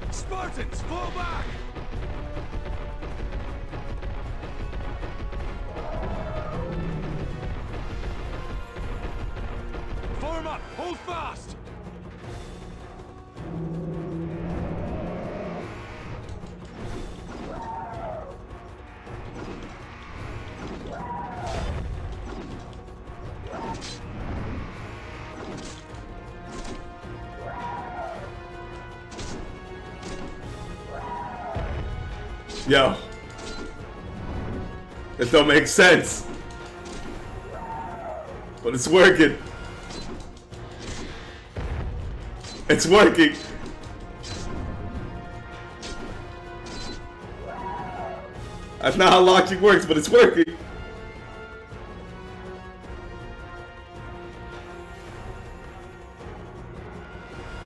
Spartans, fall back! Form up! Hold fast! Yo. This don't make sense. But it's working. It's working. That's not how launching works, but it's working.